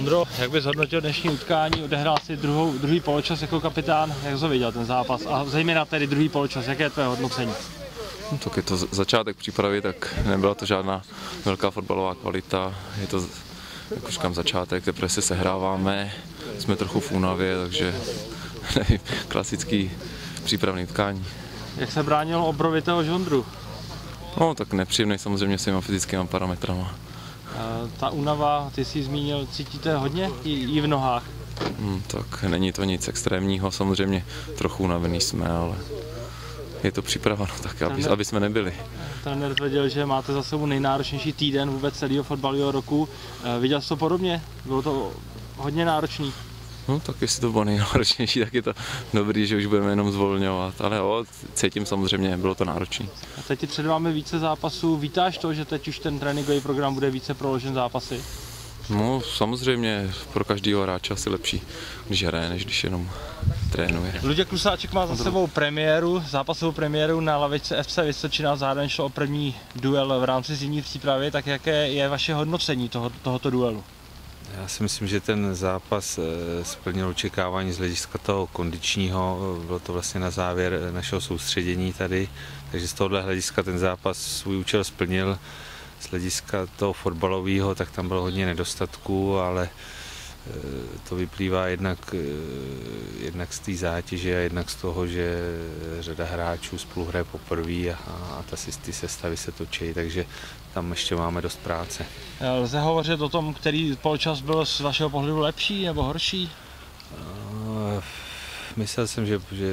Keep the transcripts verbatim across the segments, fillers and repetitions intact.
Ondro, jak bys hodnotil dnešní utkání? Odehrál si druhou, druhý poločas jako kapitán. Jak jsi viděl ten zápas? A zejména tedy druhý poločas. Jaké je tvé hodnocení? No, tak je to začátek přípravy, tak nebyla to žádná velká fotbalová kvalita. Je to, jak už říkám, začátek, teprve se sehráváme, jsme trochu v únavě, takže nevím, klasický přípravný utkání. Jak se bránil obrovitého žondru? No, tak nepříjemný samozřejmě s těma fyzickými parametrama. E, ta únava, ty jsi zmínil, cítíte hodně i, i v nohách? Hmm, tak není to nic extrémního, samozřejmě trochu unavený jsme, ale je to příprava, no, tak aby, aby jsme nebyli. Trenér tvrdil, že máte za sebou nejnáročnější týden vůbec celého fotbalového roku. E, viděl jsi to podobně? Bylo to hodně náročný? No tak jestli to bylo nejnáročnější, tak je to dobrý, že už budeme jenom zvolňovat, ale jo, cítím samozřejmě, bylo to náročné. A teď před vámi více zápasů, vítáš to, že teď už ten tréninkový program bude více proložen zápasy? No samozřejmě, pro každého hráče asi lepší, když hraje, než když jenom trénuje. Luděk Klusáček má za sebou premiéru, zápasovou premiéru na lavičce F C Vysočina, zároveň šlo o první duel v rámci zimní přípravy, tak jaké je vaše hodnocení toho, tohoto duelu? Já si myslím, že ten zápas splnil očekávání z hlediska toho kondičního, bylo to vlastně na závěr našeho soustředění tady, takže z tohohle hlediska ten zápas svůj účel splnil. Z hlediska toho fotbalového, tak tam bylo hodně nedostatků, ale to vyplývá jednak, jednak z té zátěže a jednak z toho, že řada hráčů spolu hraje poprvé a, a ta, ty sestavy se točí, takže tam ještě máme dost práce. Lze hovořit o tom, který poločas byl z vašeho pohledu lepší nebo horší? Myslel jsem, že, že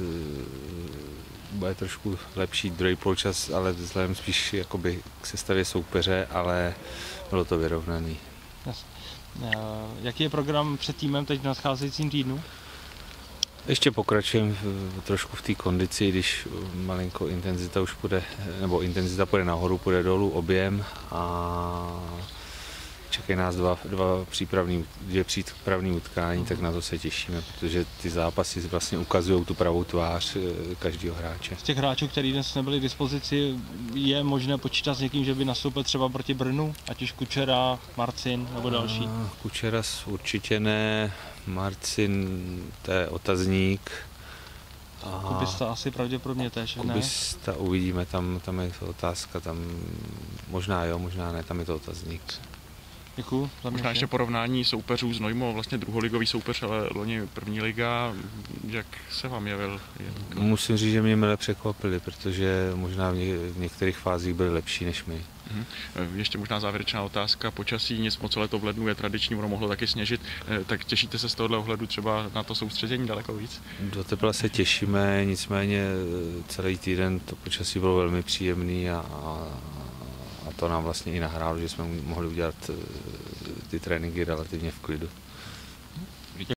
bude trošku lepší druhý poločas, ale vzhledem spíš jakoby k sestavě soupeře, ale bylo to vyrovnaný. Jaký je program před týmem teď v nadcházejícím týdnu? Ještě pokračujeme trošku v té kondici, když malinko intenzita už půjde, nebo intenzita půjde nahoru, půjde dolů objem a čekají nás dva, dva přípravný, dvě přípravné utkání, tak na to se těšíme, protože ty zápasy vlastně ukazují tu pravou tvář každého hráče. Z těch hráčů, kteří dnes nebyli k dispozici, je možné počítat s někým, že by nastoupil třeba proti Brnu, ať už Kučera, Marcin nebo další? A Kučera určitě ne, Marcin to je otazník. A Kubista asi pravděpodobně též, ne? Kubista uvidíme, tam, tam je to otázka, tam možná jo, možná ne, tam je to otazník. Děkuju. Možná ještě porovnání soupeřů s Nojmo, vlastně druholigový soupeř, ale loni první liga, jak se vám jevil? Musím říct, že mě mile překvapili, protože možná v, ně, v některých fázích byli lepší než my. Mhm. Ještě možná závěrečná otázka, počasí, nic moc, leto v lednu je tradiční, ono mohlo taky sněžit, tak těšíte se z tohohle ohledu třeba na to soustředění daleko víc? Do tepla se těšíme, nicméně celý týden to počasí bylo velmi příjemný a, a A to nám vlastně i nahrálo, že jsme mohli udělat ty tréninky relativně v klidu.